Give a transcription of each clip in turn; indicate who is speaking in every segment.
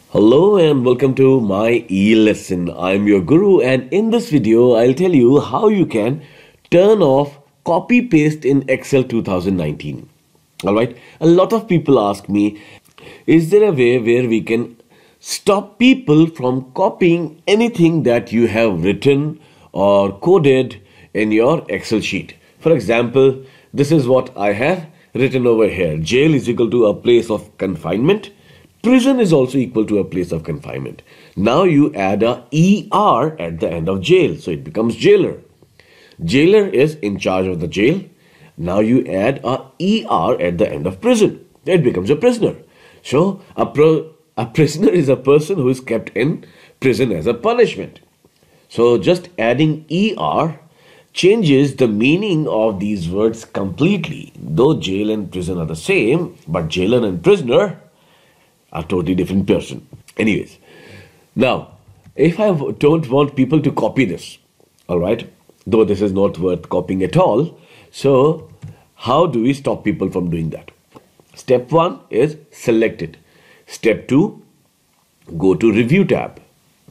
Speaker 1: Hello and welcome to my e-lesson. I'm your guru, and in this video I'll tell you how you can turn off copy paste in Excel 2019. Alright, a lot of people ask me, is there a way where we can stop people from copying anything that you have written or coded in your Excel sheet? For example, this is what I have written over here. Jail is equal to a place of confinement. Prison is also equal to a place of confinement. Now you add a ER at the end of jail, so it becomes jailer. Jailer is in charge of the jail. Now you add a ER at the end of prison. It becomes a prisoner. So a prisoner is a person who is kept in prison as a punishment. So just adding ER changes the meaning of these words completely. Though jail and prison are the same, but jailer and prisoner a totally different person. Anyways, now if I don't want people to copy this, alright, though this is not worth copying at all, so how do we stop people from doing that? Step 1 is select it. Step 2, go to review tab.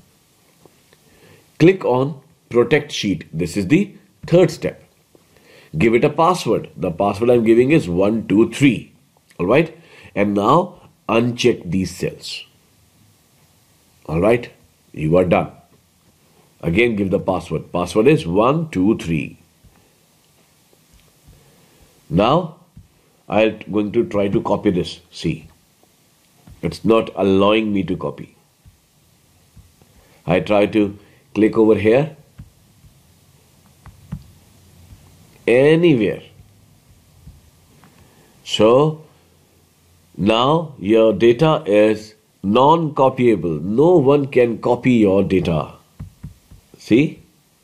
Speaker 1: Click on protect sheet. This is the third step. Give it a password. The password I'm giving is 123. Alright, and now uncheck these cells. Alright, you are done. Again give the password. Password is 123. Now I'm going to try to copy this. See, it's not allowing me to copy. I try to click over here. Anywhere. So now your data is non-copyable. No one can copy your data. See?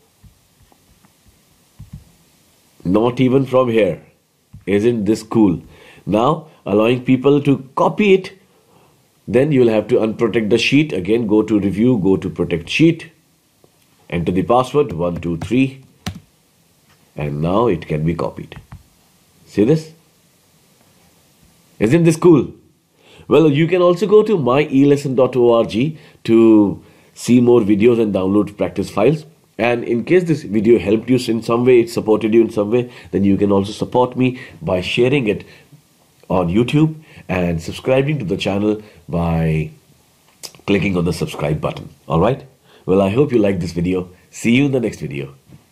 Speaker 1: Not even from here. Isn't this cool? Now allowing people to copy it. Then you will have to unprotect the sheet. Again go to review, go to protect sheet. Enter the password 123. And now it can be copied. See this? Isn't this cool? Well, you can also go to myelesson.org to see more videos and download practice files. And in case this video helped you in some way, it supported you in some way, then you can also support me by sharing it on YouTube and subscribing to the channel by clicking on the subscribe button. Alright? Well, I hope you liked this video. See you in the next video.